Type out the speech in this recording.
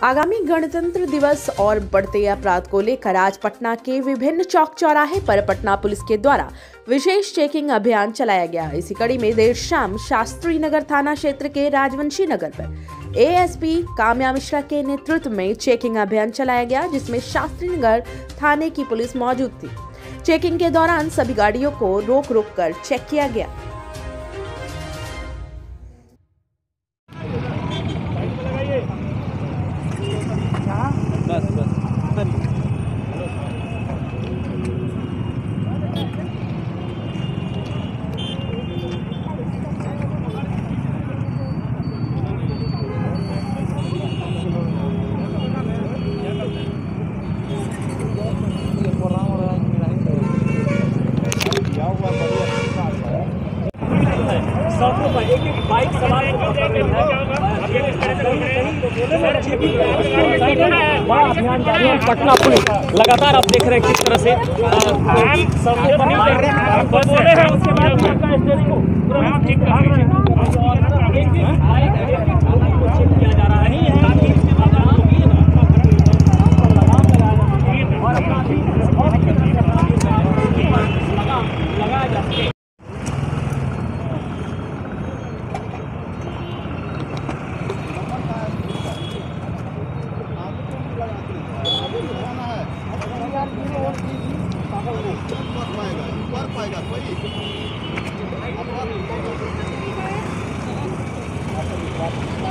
आगामी गणतंत्र दिवस और बढ़ते अपराध को लेकर आज पटना के विभिन्न चौक चौराहे पर पटना पुलिस के द्वारा विशेष चेकिंग अभियान चलाया गया। इसी कड़ी में देर शाम शास्त्री नगर थाना क्षेत्र के राजवंशी नगर पर एएसपी काम्या मिश्रा के नेतृत्व में चेकिंग अभियान चलाया गया, जिसमें शास्त्री नगर थाने की पुलिस मौजूद थी। चेकिंग के दौरान सभी गाड़ियों को रोक कर चेक किया गया। एक बाइक सवार पटना पुलिस लगातार आप देख रहे हैं किस तरह से किया जा रहा है। लगाया जा सके। पाएगा कोई